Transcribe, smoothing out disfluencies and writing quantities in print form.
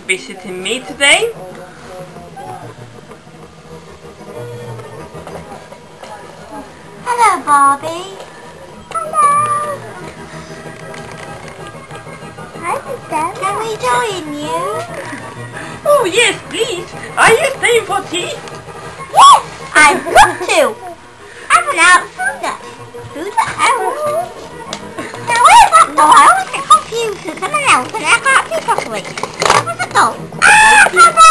visiting me today? Hello, Barbie. Hello. Hi, Sister. Can we join you? Oh yes, please. Are you staying for tea? Yes, I've got to. I'm an outsider. Who's the hell? Now, where's that door? I always get confused with someone else and I can't see properly. Where's the door? Ah, come on!